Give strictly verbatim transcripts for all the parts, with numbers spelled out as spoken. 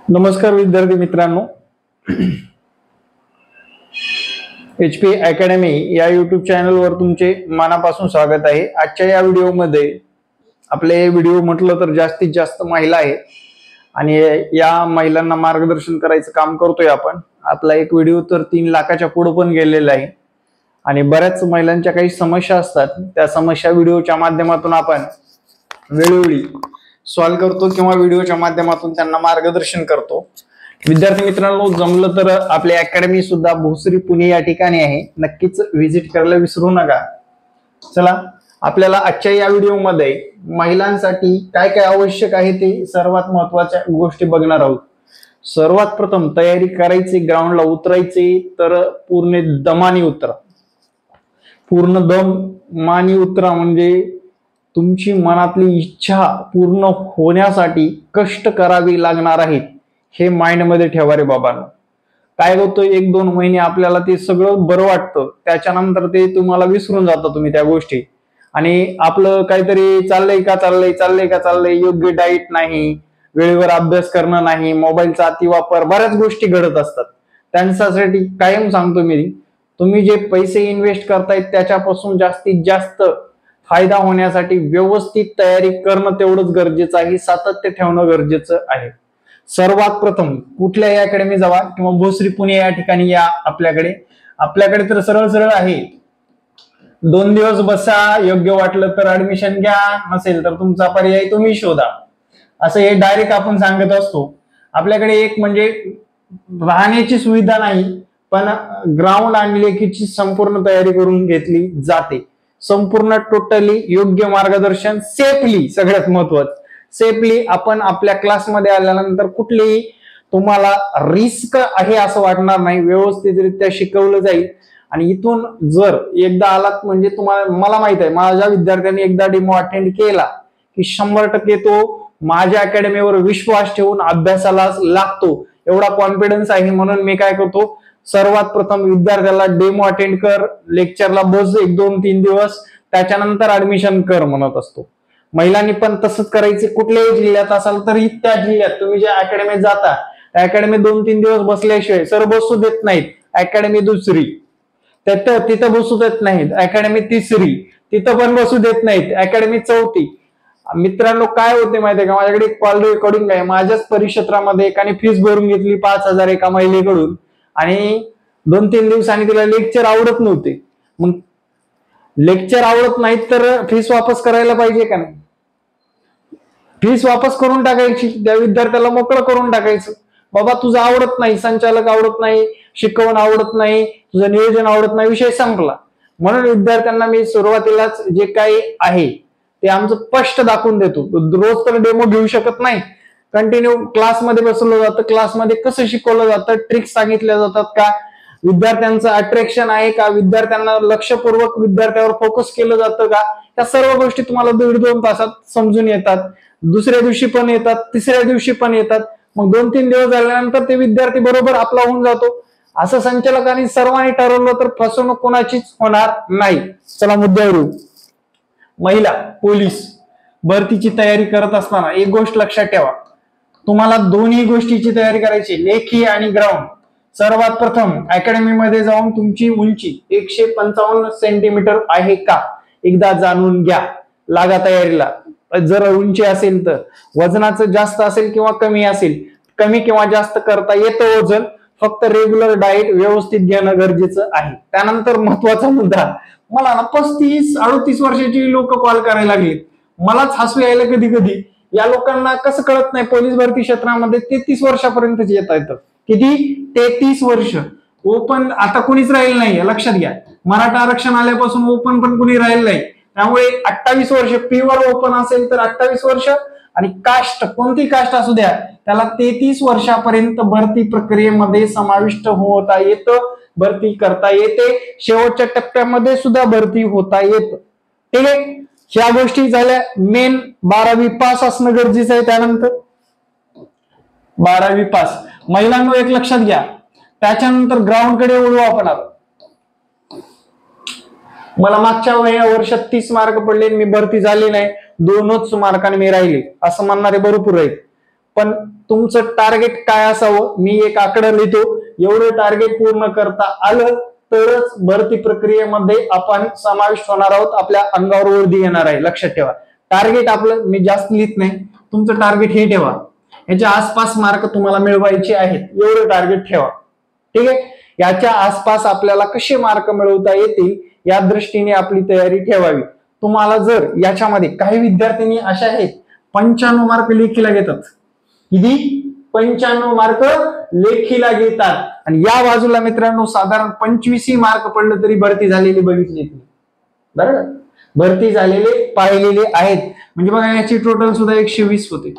नमस्कार विद्यार्थी मित्रांनो, एच पी अकॅडमी या युट्यूब चॅनलवर तुमचे मनापासून स्वागत आहे। आजच्या या व्हिडिओमध्ये आपले व्हिडिओ म्हटलं तर जास्तीत जास्त महिला आहेत आणि या महिलांना मार्गदर्शन करायचं काम करतोय आपण। आपला एक व्हिडिओ तर तीन लाखाच्या पुढे पण गेलेला आहे आणि बऱ्याच महिलांच्या काही समस्या असतात, त्या समस्या व्हिडिओच्या माध्यमातून आपण वेळोवेळी सॉल्व्ह करतो किंवा व्हिडिओच्या माध्यमातून त्यांना मार्गदर्शन करतो। विद्यार्थी मित्रांनो, जमलं तर आपली अकॅडमी सुद्धा भोसरी पुणे या ठिकाणी आहे, नक्कीच व्हिजिट करायला विसरू नका। चला, आपल्याला आजच्या या व्हिडिओमध्ये महिलांसाठी काय काय आवश्यक आहे ते सर्वात महत्त्वाच्या गोष्टी बघणार आहोत। सर्वात प्रथम तयारी करायची, ग्राउंडला उतरायचे तर पूर्ण दमाने उतरा, पूर्ण दमाने उतरा। म्हणजे तुमची मनातली इच्छा पूर्ण होण्यासाठी कष्ट करावी लागणार आहेत, हे माइंड मध्ये ठेवा रे बाबांनो। काय होतं, एक दोन महिने आपल्याला ते सगळं बरं वाटतं, त्याच्यानंतर ते तुम्हाला विसरून जाता तुम्ही त्या गोष्टी, आणि आपलं काहीतरी चाललंय का चाललंय चाललंय का चाललंय योग्य डाएट नाही, वेळेवर अभ्यास करणं नाही, मोबाईलचा अतिवापर, बऱ्याच गोष्टी घडत असतात। त्यांच्यासाठी कायम सांगतो मी, तुम्ही जे पैसे इन्व्हेस्ट करतायत त्याच्यापासून जास्तीत जास्त फायदा होण्यासाठी व्यवस्थित तयारी करणं तेवढंच गरजेचं आहे, सातत्य ठेवणं गरजेचं आहे। सर्वात प्रथम कुठल्याही अकॅडमी जावा किंवा भोसरी पुणे या ठिकाणी या आपल्याकडे। आपल्याकडे तर सरळ सरळ आहे, दोन दिवस बसा, योग्य वाटलं तर ऍडमिशन घ्या, नसेल तर तुमचा पर्याय तुम्ही शोधा, असं हे डायरेक्ट आपण सांगत असतो। आपल्याकडे एक म्हणजे राहण्याची सुविधा नाही, पण ग्राउंड आणि लेखीची संपूर्ण तयारी करून घेतली जाते। संपूर्ण टोटली योग्य मार्गदर्शन, सेफली, सगळ्यात महत्वाचं सेफली आपण आपल्या क्लासमध्ये आल्यानंतर कुठलीही तुम्हाला रिस्क आहे असं वाटणार नाही, व्यवस्थितरित्या शिकवलं जाईल। आणि इथून जर एकदा आलात म्हणजे तुम्हाला, मला माहित आहे माझ्या विद्यार्थ्यांनी एकदा डेमो अटेंड केला की शंभर टक्के तो माझ्या अकॅडमीवर विश्वास ठेवून अभ्यासाला लागतो, एवढा कॉन्फिडन्स आहे। म्हणून मी काय करतो, सर्वात प्रथम विद्यार्थ्याला डेमो अटेंड कर, लेक्चरला बस एक दोन तीन दिवस, त्याच्यानंतर ऍडमिशन कर म्हणत असतो। महिलांनी पण तसंच करायचे, कुठल्याही जिल्ह्यात असाल तरी त्या जिल्ह्यात तुम्ही ज्या अकॅडमीत जाता त्या अकॅडमी दोन तीन दिवस बसल्याशिवाय सर बसू देत नाहीत। अकॅडमी दुसरी, तिथं तिथं बसू देत नाहीत, अकॅडमी तिसरी, तिथं पण बसू देत नाहीत, अकॅडमी चौथी। मित्रांनो, काय होते माहितीये का, माझ्याकडे एक कॉल रेकॉर्डिंग आहे, माझ्याच परिक्षेत्रामध्ये एकाने फीस भरून घेतली पाच हजार एका महिलेकडून, आणि दोन तीन दिवसांनी तिला लेक्चर आवडत नव्हते। मग लेक्चर आवडत नाहीत तर फीस वापस करायला पाहिजे का नाही? फीस वापस करून टाकायची, त्या विद्यार्थ्याला मोकळं करून टाकायचं। बाबा तुझं आवडत नाही, संचालक आवडत नाही, शिकवण आवडत नाही, तुझं नियोजन आवडत नाही, विषय संपला। म्हणून विद्यार्थ्यांना मी सुरुवातीलाच जे काही आहे ते आमचं स्पष्ट दाखवून देतो। रोज तर डेमो घेऊ शकत नाही, कंटिन्यू क्लासमध्ये बसवलं जातं, क्लासमध्ये कसं शिकवलं जातं, ट्रिक्स सांगितल्या जातात का, विद्यार्थ्यांचं अट्रॅक्शन आहे का, विद्यार्थ्यांना लक्षपूर्वक विद्यार्थ्यावर फोकस केलं जातं का, त्या सर्व गोष्टी तुम्हाला दीड दोन तासात समजून येतात। दुसऱ्या दिवशी पण येतात, तिसऱ्या दिवशी पण येतात, मग दोन तीन दिवस झाल्यानंतर ते विद्यार्थी बरोबर आपला होऊन जातो। असं संचालकांनी सर्वांनी ठरवलं तर फसवणूक कोणाचीच होणार नाही। चला मुद्द्यावर येऊ। महिला पोलीस भरतीची तयारी करत असताना एक गोष्ट लक्षात ठेवा, तुम्हाला दोन्ही गोष्टीची तयारी करायची, लेखी आणि ग्राउंड। सर्वात प्रथम अकॅडमीमध्ये जाऊन तुमची उंची एकशे पंचावन्न सेंटीमीटर आहे का एकदा जाणून घ्या, लागा तयारीला। जर उंची असेल तर, वजनाचं जास्त असेल किंवा कमी असेल, कमी किंवा जास्त करता येतं वजन, फक्त रेग्युलर डाएट व्यवस्थित घेणं गरजेचं आहे। त्यानंतर महत्वाचा मुद्दा, मला ना पस्तीस अडतीस वर्षाची लोक कॉल करायला लागली, मलाच हसू यायला कधी कधी। या लोकांना कसं कळत नाही, पोलीस भरती क्षेत्रामध्ये तेहतीस वर्षापर्यंत येता येतं। किती? तेहतीस वर्ष। ओपन आता कुणीच राहिलं नाही, लक्षात घ्या। मराठा आरक्षण आल्यापासून ओपन पण कुणी राहिलं नाही, त्यामुळे अठ्ठावीस वर्ष प्युअर ओपन असेल तर अठ्ठावीस वर्ष, आणि कास्ट कोणती कास्ट असू द्या त्याला तेहतीस वर्षापर्यंत भरती प्रक्रियेमध्ये समाविष्ट होता येतं, भरती करता येते, शेवटच्या टप्प्यामध्ये सुद्धा भरती होता येतं। ठीक आहे, ह्या गोष्टी झाल्या। मेन बारावी पास असणं गरजेचं आहे। त्यानंतर बारावी पास महिलांना एक लक्षात घ्या, त्याच्यानंतर ग्राउंड कडे वळू आपण। मला मागच्या वर्षात तीस मार्क पडले, मी भरती झाली नाही, दोनच मार्काने मी राहिले असं म्हणणारे भरपूर आहेत, पण तुमचं टार्गेट काय असावं, मी एक आकडा लिहितो, एवढं टार्गेट पूर्ण करता आलं तरच भरती प्रक्रियेमध्ये आपण समाविष्ट होणार आहोत, आपल्या अंगावर वर्दी येणार आहे. लक्षात ठेवा, टार्गेट आपलं मी जास्त लिहित नाही, तुमचं टार्गेट हे ठेवा, याच्या आसपास मार्क तुम्हाला मिळवायचे आहेत, एवढं टार्गेट ठेवा. ठीक आहे, याच्या आसपास आपल्याला कसे मार्क मिळवता येतील या दृष्टीने आपली तयारी ठेवावी. तुम्हाला जर याच्यामध्ये काही विद्यार्थ्यांनी अशा आहेत पंच्याण्णव मार्क लेखीला घेतात, किती पंच्याण्णव मार्क लेखीला घेतात, आणि या बाजूला मित्रांनो साधारण पंचवीस मार्क पडलं तरी भरती झालेली बघितली तुम्ही, बरोबर, भरती झालेले पाहिलेले आहेत. म्हणजे बघा याची टोटल सुद्धा एकशे वीस होते,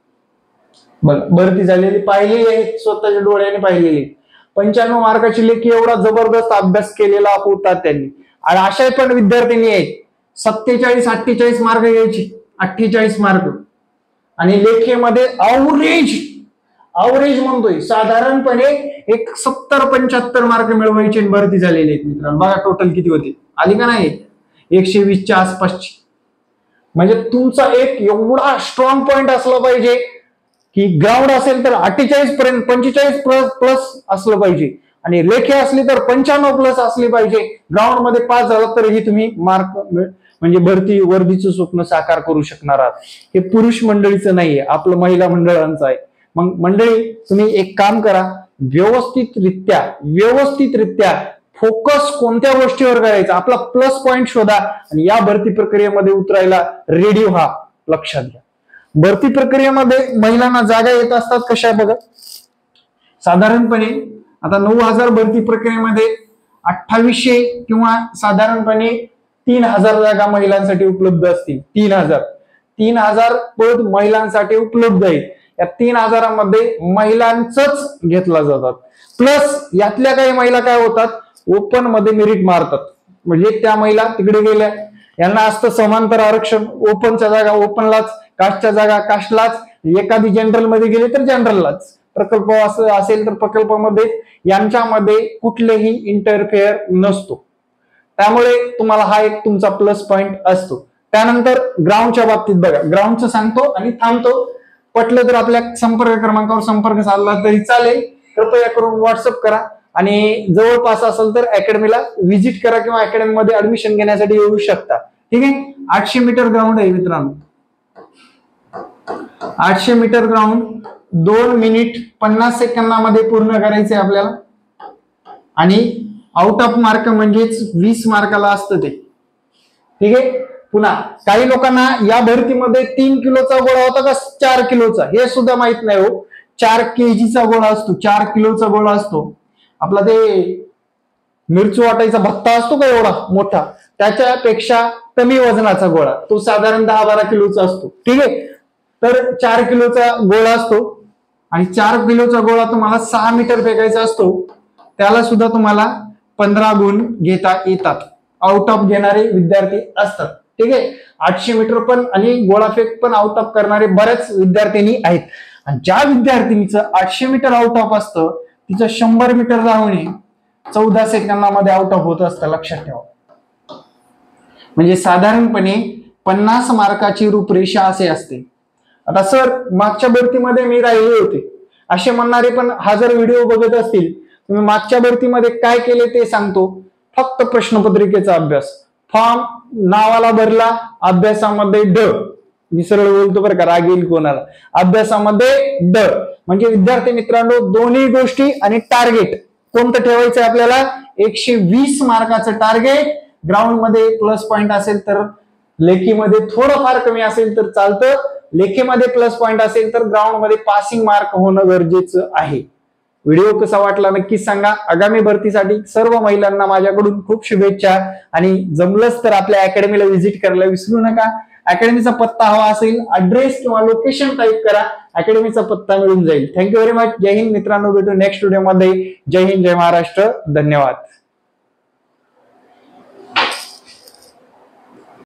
बघा भरती झालेली पाहिलेली आहेत, स्वतःच्या डोळ्याने पाहिलेली. पंच्याण्णव मार्काची लेखी एवढा जबरदस्त अभ्यास केलेला होता त्यांनी. आणि अशा पण विद्यार्थ्यांनी आहेत सत्तेचाळीस अठ्ठेचाळीस मार्क घ्यायची, अठ्ठेचाळीस मार्क, आणि लेखीमध्ये अवरेज अवरेज म्हणतोय साधारणपणे एक सत्तर पंच्याहत्तर मार्क मिळवायचे भरती झालेले आहेत मित्रांनो. बघा टोटल किती होते, आली का नाही, एकशे वीसच्या आसपासची. म्हणजे तुमचा एक एवढा स्ट्रॉंग पॉइंट असला पाहिजे की ग्राउंड असेल तर अठ्ठेचाळीस पर्यंत पंचेचाळीस प्लस प्लस असलं पाहिजे, आणि लेखी असली तर पंच्याण्णव प्लस असली पाहिजे. ग्राउंड मध्ये पास झालं तरीही तुम्ही मार्क म्हणजे भरती वर्दीचं स्वप्न साकार करू शकणार आहात. हे पुरुष मंडळीचं नाहीये, आपलं महिला मंडळांचं आहे. मग मंडळी तुम्ही एक काम करा, व्यवस्थितरित्या व्यवस्थितरित्या फोकस कोणत्या गोष्टीवर करायचा, आपला प्लस पॉइंट शोधा आणि या भरती प्रक्रियेमध्ये उतरायला रेडी व्हा. लक्षात घ्या, भरती प्रक्रियेमध्ये महिलांना जागा येत असतात कशा बघा, साधारणपणे आता नऊ हजार भरती प्रक्रियेमध्ये अठ्ठावीसशे किंवा साधारणपणे तीन हजार जागा महिलांसाठी उपलब्ध असतील. तीन हजार तीन हजार पद महिलांसाठी उपलब्ध आहेत. या तीन हजारामध्ये महिलांचंच घेतला जातात, प्लस यातल्या काही महिला काय होतात ओपन मध्ये मेरिट मारतात, म्हणजे त्या महिला तिकडे गेल्या, यांना असतं समांतर आरक्षण, ओपनच्या जागा ओपनलाच, कास्टच्या जागा कास्टलाच, एखादी जनरल मध्ये गेले तर जनरललाच, प्रकल्प असं असेल तर प्रकल्पामध्ये, यांच्यामध्ये कुठलेही इंटरफेअर नसतो. त्यामुळे तुम्हाला हा एक तुमचा प्लस पॉइंट असतो. त्यानंतर ग्राउंडच्या बाबतीत बघा, ग्राउंडचं सांगतो आणि थांबतो. पटलं तर आपल्या संपर्क क्रमांकावर संपर्क साधला तरी चालेल, कृपया करून व्हॉट्सअप करा, आणि जवळपास असेल तर अकॅडमीला व्हिजिट करा किंवा अकॅडमी मध्ये ऍडमिशन घेण्यासाठी येऊ शकता. ठीक आहे, आठशे मीटर ग्राउंड आहे मित्रांनो, आठशे मीटर ग्राउंड दोन मिनिट पन्नास सेकंदामध्ये पूर्ण करायचंय आपल्याला, आणि आउट ऑफ मार्क म्हणजेच वीस मार्काला असतं ते. ठीक आहे, पुन्हा काही लोकांना या भरतीमध्ये तीन किलोचा गोळा होता का चार किलोचा हे सुद्धा माहित नाही हो. चार केजीचा गोळा असतो, चार किलोचा गोळा असतो. आपला ते मिरची वाटायचा भत्ता असतो का एवढा मोठा, त्याच्यापेक्षा कमी वजनाचा गोळा, तो साधारण दहा बारा किलोचा असतो. ठीक आहे, तर चार किलोचा गोळा असतो, आणि चार किलोचा गोळा तुम्हाला सहा मीटर फेकायचा असतो, त्याला सुद्धा तुम्हाला पंधरा गुण घेता येतात. आउट ऑफ घेणारे विद्यार्थी असतात. ठीक आहे, आठशे मीटर पण आणि गोळाफेक पण आउट ऑफ करणारे बरेच विद्यार्थिनी आहेत. आणि ज्या विद्यार्थिनीचं आठशे मीटर आउट ऑफ असतं तिचं शंभर मीटर धावणे चौदा सेकंदामध्ये आउट ऑफ होत असतं. लक्षात ठेवा, म्हणजे साधारणपणे पन्नास मार्काची रूपरेषा असे असते. आता सर मागच्या भरतीमध्ये मी राहिले होते असे म्हणणारे पण हजार व्हिडिओ बघत असतील, तुम्ही मागच्या भरतीमध्ये काय केले ते सांगतो. फक्त प्रश्नपत्रिकेचा अभ्यास, फॉर्म नावाला भरला, अभ्यासामध्ये ड, मी सरळ बोलतो बरं का, राग येईल कोणाला, अभ्यासामध्ये ड. म्हणजे विद्यार्थी मित्रांनो दोन्ही गोष्टी आणि टार्गेट कोणतं ठेवायचं आपल्याला, एकशे वीस मार्काचं टार्गेट. ग्राउंड मध्ये प्लस पॉइंट असेल तर लेखीमध्ये थोडंफार कमी असेल तर चालतं, लेखीमध्ये प्लस पॉइंट असेल तर ग्राउंड मध्ये पासिंग मार्क होणं गरजेचं आहे. व्हिडिओ कसा वाटला नक्कीच सांगा. आगामी भरतीसाठी सर्व महिलांना माझ्याकडून खूप शुभेच्छा, आणि जमलंच तर आपल्या अकॅडमीला व्हिजिट करायला विसरू नका. अकॅडमीचा पत्ता हवा असेल, ऍड्रेस किंवा लोकेशन टाईप करा, अकॅडमीचा पत्ता मिळून जाईल. Thank you very much. जय हिंद मित्रांनो, भेटू नेक्स्ट व्हिडिओ मध्ये. जय हिंद, जय महाराष्ट्र, धन्यवाद.